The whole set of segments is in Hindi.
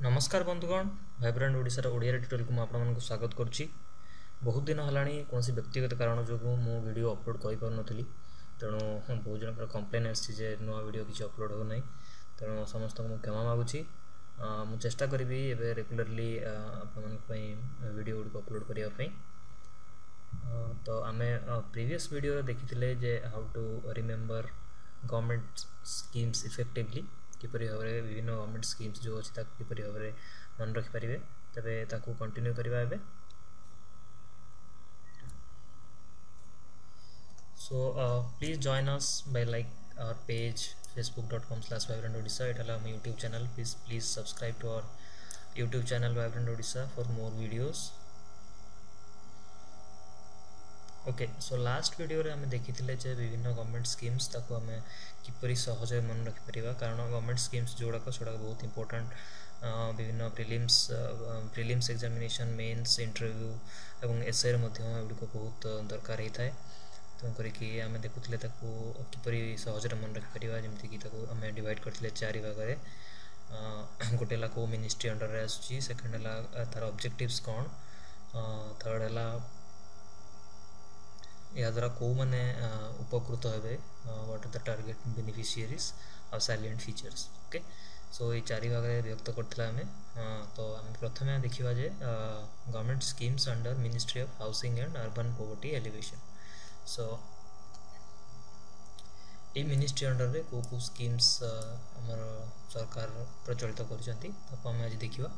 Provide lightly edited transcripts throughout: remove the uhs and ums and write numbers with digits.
नमस्कार बंधुगण वाइब्रेंट ओडिशार ओडिया ट्यूटोरियल को आपको स्वागत करुच्ची। बहुत दिन है कौन व्यक्तिगत कारण जो मु वीडियो अपलोड कर तेणु बहुत जन कंप्लेन आसी नुआ वीडियो किसी अपलोड हो ना तेणु समस्त को क्षमा मागुची। मु चेष्टा करी रेगुलरली वीडियो गुड अपलोड करने। तो आम प्रीवियस वीडियो देखी जे how to remember government schemes effectively किपरि भाव में विभिन्न गवर्नमेंट स्कीम्स जो अच्छी किपरि भाव में मन रखिपारे तेरे ताकू कंटिन्यू करवा एबे। So please join us by like our page facebook.com/vibrantodisha। It आम YouTube channel. Please subscribe to our YouTube channel Vibrant Odisha for more videos. Okay so last video रे हमें देखी जे विभिन्न गवर्नमेंट स्कीम्स ताको हमें किपरि सहज मन रखिपर कारण गवर्नमेंट स्कीम्स जोड़ाक सेटा बहुत इंपोर्टेंट विभिन्न प्रिलिम्स एग्जामिनेशन मेंस इंटरव्यू एवं एसए गुड़िक बहुत दरकार होता है। तेणुक आम देखुले किपरि सहज मन रखिपर जमीक आम डिवाइड करते 4 भाग में। गोटे है को मिनिस्ट्री अंडर आसूँ, सेकेंड है तार ऑब्जेक्टिव्स कौन, थर्ड है या द्वारा कौ मैंने उपकृत हे what are the target beneficiaries और साइलेंट फीचर्स। ओके सो ये 4 भाग में व्यक्त करथिला हमें। तो आम प्रथमे देखिबा जे government schemes under ministry of housing and urban poverty alleviation. So ये मिनिस्ट्री अंडर रे को स्कीम्स हमर सरकार प्रचलित करछंती ताको हम आज देखिबा।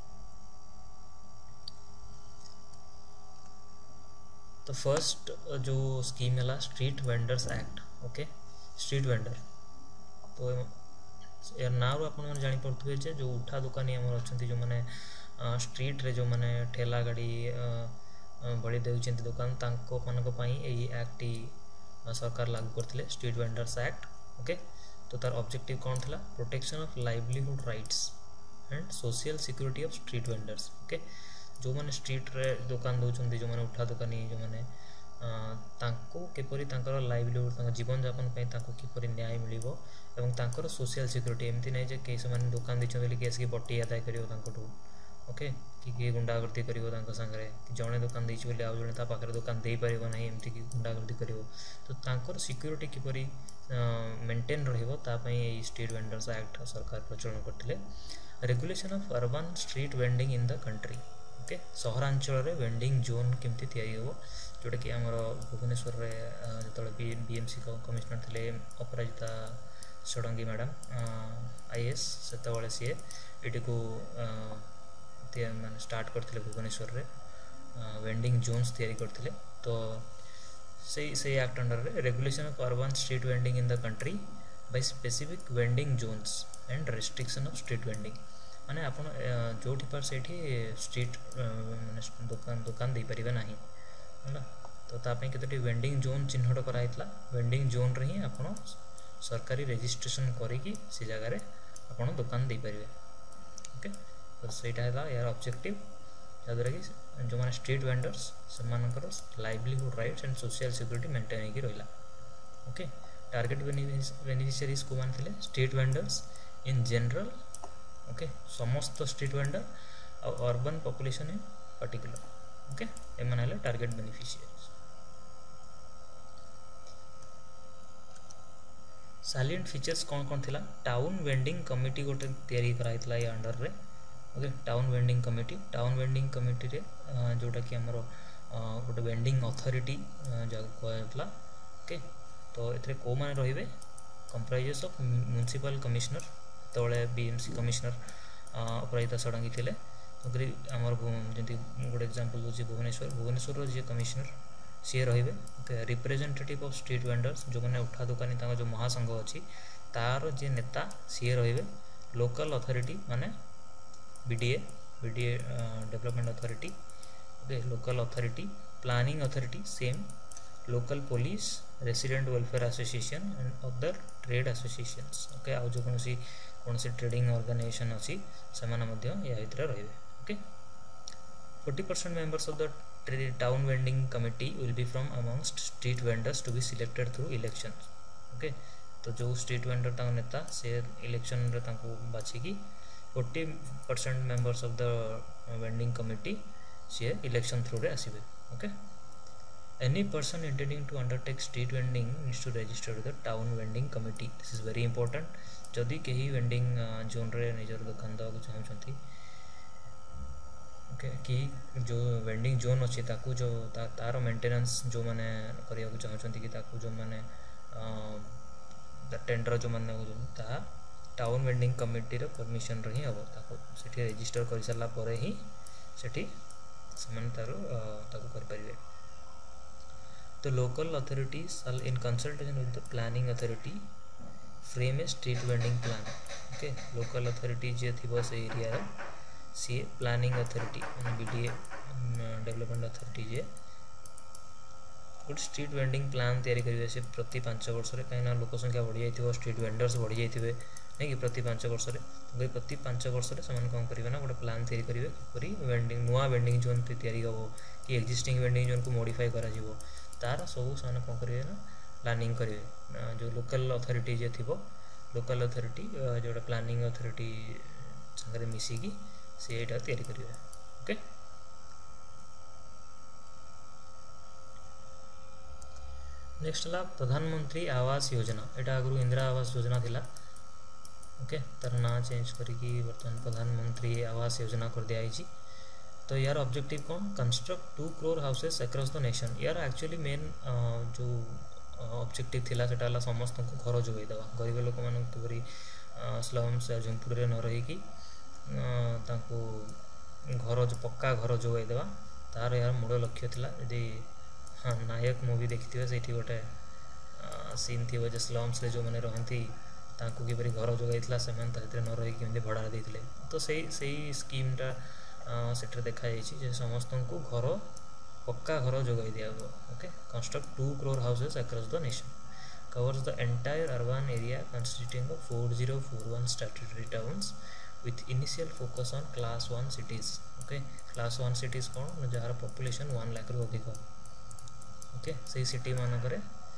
तो फर्स्ट जो स्कीम है street vendors act. Okay street vendor तो यार ना आपने जापे जो उठा दुकानी आम अच्छा जो मैंने स्ट्रीट रे जो मैंने ठेला गाड़ी बड़ी देउछंती दुकान यही एक्ट सरकार लागू करते स्ट्रीट वेंडर्स एक्ट। ओके तो तार ऑब्जेक्टिव कौन था? Protection of livelihood rights and social security of street vendors. Okay जो मैंने स्ट्रीट रे दुकान दौरान जो मैंने उठा दुकानी जो मैंने किपरि लाइवलीहुड जीवन यापन किपरि न्याय मिल और सोशल सिक्योरिटी एमती नहीं जे कई से दुकान देते कि आसिक बटी आदाय कर। ओके कि गुंडागर्दी कर सांगे जड़े दुकान देती आउ जड़े पाखे दुकान दे पार ना एमती कि गुंडागर्दी कर तो सिक्योरिटी किपरि मेंटेन रही स्ट्रीट वेंडर्स एक्ट सरकार प्रचलन करते। Regulation of urban street vending in the country. Okay सहरांचल रे वेंडिंग जोन केमती तैयारी हो जोटा कि आमर भुवनेश्वर जो बीएमसी कमिशनर थे अपराजिता षडंगी मैडम आईएएस से सी ये को स्टार्ट करते भुवनेश्वर रे वेंडिंग जोन्स तैयारी करते। तो से एक्ट अंडर रे regulation of urban street vending in the country by specific vending zones and restriction of street vending माने आप जो से स्ट्रीट दुकान दे पारे ना है तो कतोटी वेंडिंग जोन चिन्हट कराई वेंडिंग जोन रे ही आप सरकारी रजिस्ट्रेशन करी से जगार आप दुकान दे पारे। ओके तो सहीटा है यार ऑब्जेक्टिव जहाँद्वारा कि जो मैंने स्ट्रीट वेंडर्स से livelihood rights and social security maintain हो रहा। ओके टारगेट बेनिफिशियरीज को मान थे street vendors in general. Okay समस्त स्ट्रीट वेंडर और urban population in particular. Okay एम टारगेट बेनिफिशियरीज। साइलेंट फीचर्स कौन कौन थिला? टाउन वेंडिंग कमिटी गोटे तैयारी कराइतला ये अंडर रे। ओके टाउन वेंडिंग कमिटी रे जोटा कि हमर गोटे वेंडिंग अथॉरिटी जगह कहला। ओके तो एथरे को माने रहिबे कंप्राइजेस ऑफ म्युनिसिपल कमिश्नर तले बीएमसी कमिश्नर अपराजिता षडंगी थे। आमर जमी गोटे एग्जांपल दूसरी भुवनेश्वर जी कमिश्नर सी रे रिप्रेजेंटेटिव ऑफ स्ट्रीट वेंडर्स जो मैंने उठा दुकानी जो महासंघ अच्छी तार जे नेता सी रे लोकल अथॉरिटी माने BDA development authority. Okay local authority planning authority same local police resident welfare association and other trade associations. Okay आउ जो कौन से ट्रेडिंग ऑर्गेनाइजेशन अच्छी से रे। Okay 40% members of the town vending committee will be from amongst street vendors to be selected through elections. Okay तो जो स्ट्रीट वेंडर नेता से इलेक्शन रे बाछिकी 40% members of the vending committee C election through रे आसीबे okay any person intending to undertake street vending needs to register with the town vending committee this is very important जदि कहीं वेंडिंग जोन रे निजर दुकान देवा चाहूँगी ओके कि जो वेंडिंग जोन अच्छी ताकू जो तार मेंटेनेंस जो माने करिया चाहूँगी कि ताकू जो माने टेंडर जो माने ता टाउन वेंडिंग कमिटी रो परमिशन रही हम ताकू सेठी रजिस्टर कर सारा पर ही सेठी समान ताकू कर परिवे तो local authority shall in consultation with the planning authority frame a street vending plan okay local authority जे थिबो से एरिया रो सी प्लानिंग अथॉरिटी माने बीडीए डेवलपमेंट अथॉरिटी जे गुड स्ट्रीट वेंडिंग प्लान तैयारी करिवे से प्रति 5 वर्ष रे कहीं लोक संख्या बढ़ी जाइथिबो स्ट्रीट वेंडर्स बढ़ी जाइथिबे नहीं कि प्रति 5 वर्ष रे तो प्रति 5 वर्ष रे समान कौन करिवे ना गोटे प्लान तैयारी करिवे परी वेंडिंग नुआ वेंडिंग जोन तैयारी हो कि एक्जिस्टिंग वेंडिंग जोन को मॉडिफाई करा जिवो तार सब समान कौन करिवे ना प्लानिंग करिवे जो लोकल अथॉरिटी जे थिबो लोकल अथॉरिटी जोटा प्लानिंग अथॉरिटी संगे मिसिकी से एटा तैयारी करिवे ओके नेक्स्ट ला प्रधानमंत्री आवास योजना एटा आगु इंदिरा आवास योजना थिला ओके तार ना चेंज करिकी वर्तमान प्रधानमंत्री आवास योजना कर दिया आइछि तो यार ऑब्जेक्टिव कौन construct 2 crore houses across the nation यार एक्चुअली मेन जो ऑब्जेक्टिव थिला सेटा ला समस्त को घर जोगाई देवा गरीब लोक मान परी स्लम्स झुंपुड़ी रे न रही कि तांको घर जो पक्का घर जोगाई देवा तार यार मूल लक्ष्य थिला यदि हाँ नायक मूवी देखिथिबे सेठी गोटे सीन थी जो स्लम्स रे जो माने रहंती तांको किपरि घर जोगाइथिला सेमान ताहितरे न रही केमि भड़ा देथिले तो सही स्कीम टा सेठरे देखा जाइछि जे समस्त को घर पक्का घर जोगाई दिया okay construct 2 crore houses across the nation covers the entire urban area consisting of 4041 statutory towns with initial focus on class 1 cities okay class 1 cities कौन जार population 1 लाख रु अधिक ओके से सिटी मानक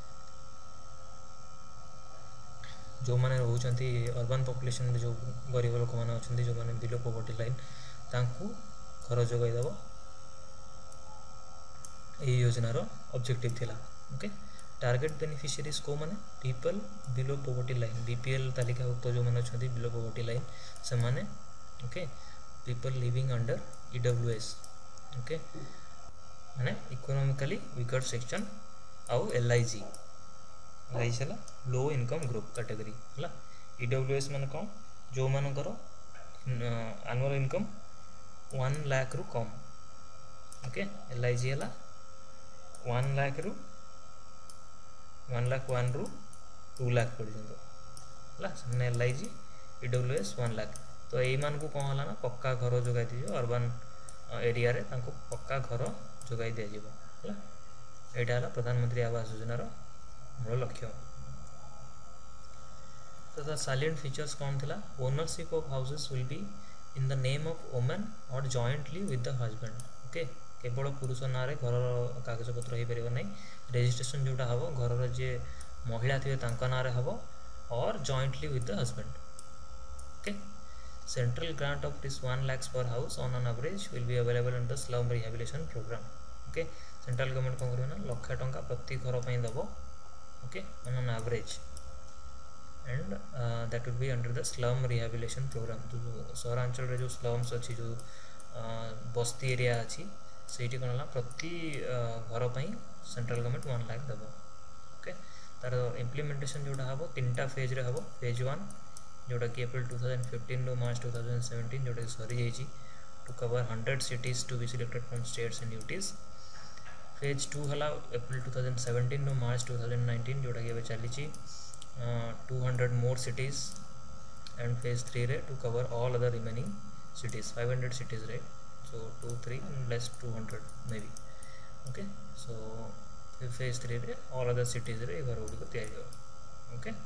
जो मैंने रोचंती अर्बन पॉपुलेशन जो गरीब लोक मैंने अच्छा जो मैंने बिलो पॉवर्टी लाइन तांकू घर जोगाई देव यही योजनार ऑब्जेक्टिव थिला ओके टारगेट बेनिफिशियरीज को माने people below poverty line BPL तालिकाभुक्त जो मैंने अच्छा बिलो पॉवर्टी लाइन से माने okay people living under EWS okay माने इकोनॉमिकली वीकर सेक्शन आउ एलआईजी है लो इनकम ग्रुप कैटेगरी है ईडब्ल्यूएस मान कौन जो मानकर एनुअल इनकम 1 लाख रु कम ओके एलआईजी है 1 लाख रु 1 लाख 1 रु 2 लाख पर्यटन है एलआईजी ईडब्ल्यूएस 1 लाख तो यही मान को कौन है ना पक्का घर जोगाई दीजिए अर्बन एरिया रे तांको पक्का घर जोगाई दिज्व है यहाँ प्रधानमंत्री आवास योजनार मूल लक्ष्य तो द साइलेंट फीचर्स कौन थिला ownership of houses will be in the name of women और jointly with the husband okay केवल पुरुष ना रे घर कागज पत्र हो पार नहीं रजिस्ट्रेशन जोटा हम घर जे महिला थे ना हम और jointly with the husband okay central grant of this 1 lakhs per house on an average will be available in the slum rehabilitation program okay central government कौन करेना लाख टंका प्रति घर पर दब okay on an average and that would be under the slum rehabilitation program जो सहरांचल रे जो slums अच्छी जो बस्ती एरिया अच्छी सेठी कौन है प्रति घर पर सेंट्रल गवर्नमेंट 1 लाख दब ओके तार इम्प्लीमेंटेशन जोटा हम 3टा फेज रे हम फेज 1 जोटा कि एप्रिल 2015 टू मार्च 2017 जोटा सरी जाइए to cover 100 cities to be selected from states and UTs phase 2 है एप्रिल 2017 टू मार्च 2019 जोटा कि चली 200 more cities and फेज 3 रे to cover all other remaining cities 500 cities रे so 2 3 less 200 may be okay so phase 3 रे ऑल अदर cities रे घर गुड़ी तैयारी हो ओके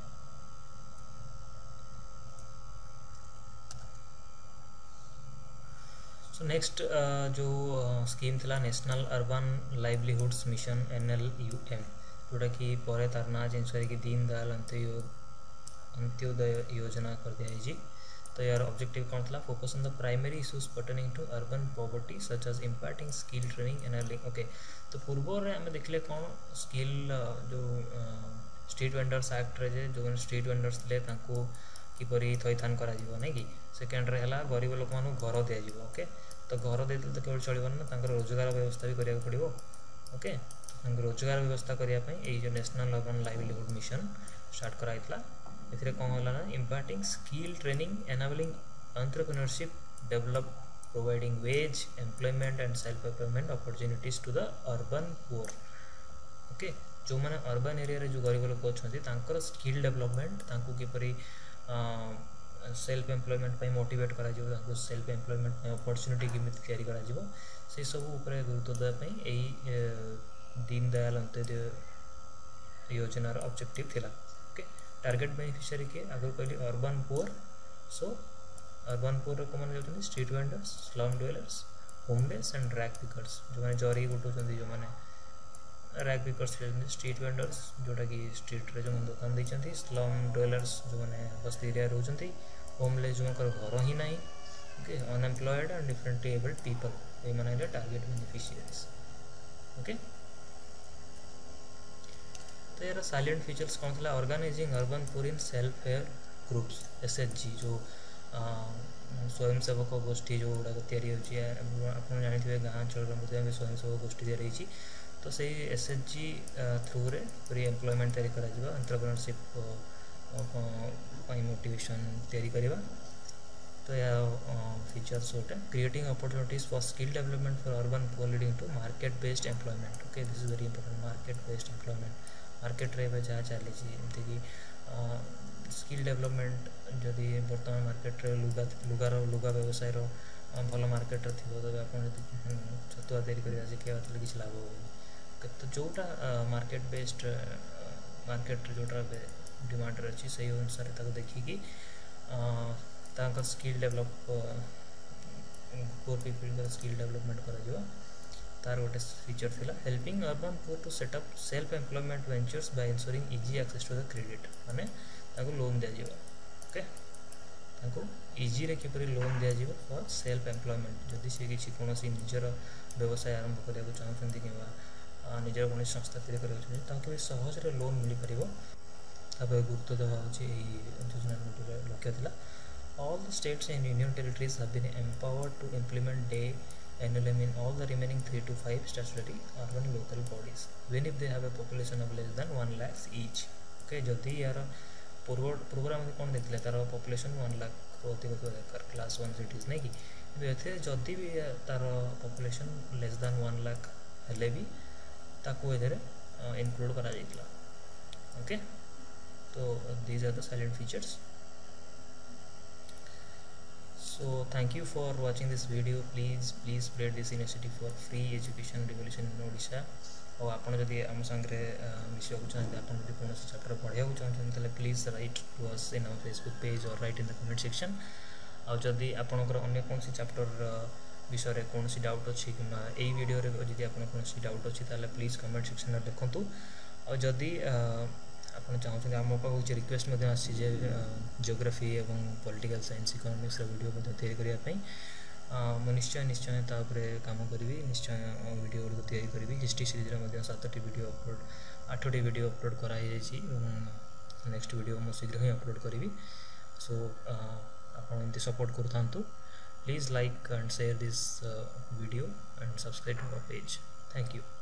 सो नेक्स्ट जो स्कीम थिला national urban livelihoods mission NLUM जोटा कि पर तार ना चेंज करके दीन दयाल अंत्योदय योजना कर दिया तो यार ऑब्जेक्टिव कौन था focus on the primary issues pertaining to urban poverty such as imparting skill training enabling okay तो पूर्व आम देखले कौन स्किल जो स्ट्रीट वेंडर्स एक्ट रे जो स्ट्रीट वेंडर्स थे किपरि थैथान करा नहीं कि सेकेंड रे है गरीब लोक मान घर दि ओके तो घर दे तो केवल चलना ना रोजगार व्यवस्था भी करा पड़ो ओके रोजगार व्यवस्था करने जो national urban livelihood mission start कराइला ए कौन है ना imparting skill training enabling entrepreneurship develop providing wage employment and self employment opportunities to the urban poor okay जो मैंने अर्बन एरिया जो गरीब लोक अच्छा स्किल डेवलपमेंट किपरि सेल्फ एम्प्लॉयमेंट मोटिवेट करा सेल्फ एम्प्लॉयमेंट अपॉर्चुनिटी केमिति तैयारी करा से सब ऊपर गुरुत्व देवाई दीन दयाल अंत्योदय योजनार ऑब्जेक्टिव थिला ओके टारगेट बेनिफिशियरी के आगे कहली urban poor so urban poor को मैंने जाऊँ street vendors slum dwellers homeless and rag pickers जो मैंने जरी गुटुंट जो मैंने रैग पिकर्स स्ट्रीट वेंडर्स जोटा कि स्ट्रीट रे जो दुकान देती स्लम डवेलर्स जो मैंने बस्ती एरिया रोचंती होमलेस जो घर ही ना okay unemployed and differently abled people ये मैंने टारगेट बेनिफिशियरीज ओके तो यार साइलेंट फीचर्स कौन था organizing urban poor in self help groups SHG जो स्वयंसेवक गोष्ठी जो गुड़ाक आप जानते गाँ अंचल स्वयंसेवक गोष्ठी या तो से एसएचजी थ्रू रे पूरी एम्प्लॉयमेंट तैयारी करा एंटरप्रेन्योरशिप मोटिवेशन तैयारी करवा तो या फीचर्स गोटे creating opportunities for skill development for urban poor leading to market based employment okay this is very important market based employment market रे जहाँ चली एमती स्किल डेवलपमेंट जदि बर्तमान मार्केट रे लुगा व्यवसाय भल मार्केट थी तेज आप छतुआ तैयारी करवा शिखा किसी लाभ हो तो जोटा मार्केट बेस्ड मार्केट जोटा डिमांड अच्छी से अनुसार देखिकी skill develop poor people skill development करा तार गोटे फीचर थिला helping urban poor to set up self employment ventures by ensuring easy access to the credit माने ताको लोन दिया जाए ओके ताको इजी रे किपरि लोन दिया जाए फॉर सेल्फ एम्प्लॉयमेंट जदि से किसी कौन निजर व्यवसाय आरंभ करने चाहते कि निजर कौन संस्था तैयारी करके सहज लोन मिल पार गुरुत्व देवा योजना गोटे लक्ष्य था all the states and union territories have been empowered to implement day NLM in all the remaining 3 to 5 statutory urban local bodies even if they have a population of less than 1 lakh each okay जदि यार प्रोग्राम कौन देखते तार पॉपुलेशन 1 लाख अधिक दरकार क्लास 1 सिटीज नहीं कि ये जदि भी तार पॉपुलेशन लेस दैन 1 लाख हेले भी ताको इनक्लूड करा जाइतला ओके तो these are the salient features so thank you for watching this video please spread this initiative for free education revolution in Odisha और आपन जदि आम संगे मिशा चाहते आपन जदि कौन चैप्टर पढ़ा चाहते हैं please write to us in our Facebook page और write in the comment section और जदि आपनकर अन्य कौन चैप्टर विषय कौन डाउट अच्छी कि यही वीडियो जदि आप कौन डाउट अच्छी प्लीज कमेंट सेक्शन में देखूँ और जदि आप चाहते आम पास रिक्वेस्ट आसी जियोग्राफी और पॉलिटिकल साइंस इकोनॉमिक्स वीडियो तैयारी करने मुझे निश्चय तापर काम करी निश्चय वीडियो गुड़ तैयारी करी हिस्ट्री सीरीज में 7टी वीडियो अपलोड 8टी वीडियो अपलोड कराई नेक्स्ट वीडियो मुझे शीघ्र ही अपलोड करी सो आप सपोर्ट करूँ please like and share this video and subscribe to our page thank you.